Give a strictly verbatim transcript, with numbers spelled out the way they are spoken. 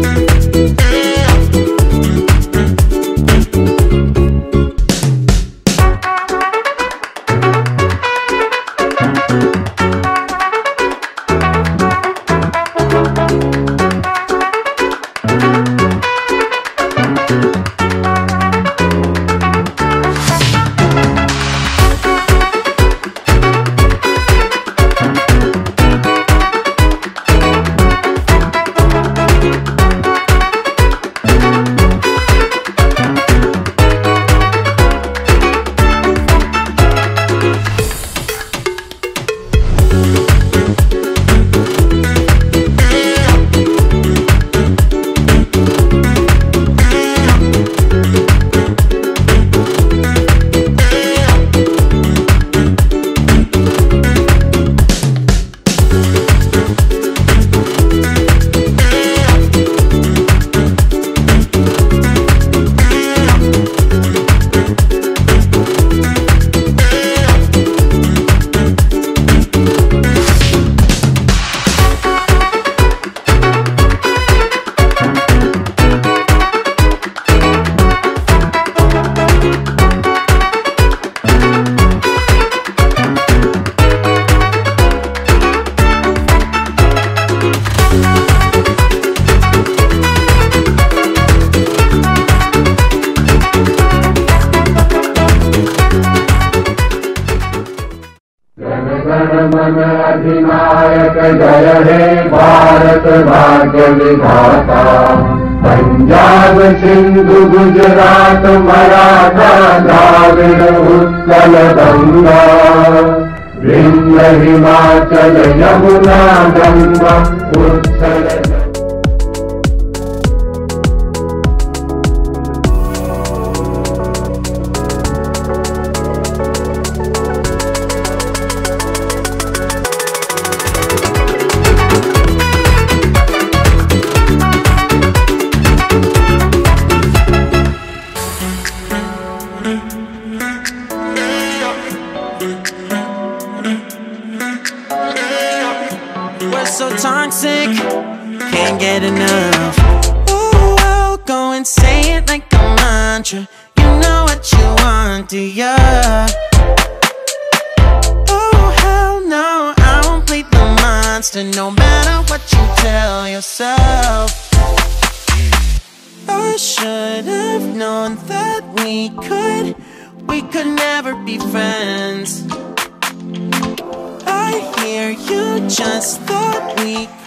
मन अधिनायक जय हे भारत भाग्य विधाता। पंजाब सिंधु गुजरात मराठा द्राविड़ उत्कल गंगा, विंध्य हिमाचल यमुना गंगा Utkal. We're so toxic, can't get enough. Ooh, well, go and say it like a mantra. You know what you want, do ya? Oh, hell no, I won't play the monster, no matter what you tell yourself. I should have known that we could, we could never be friends. I hear you just thought we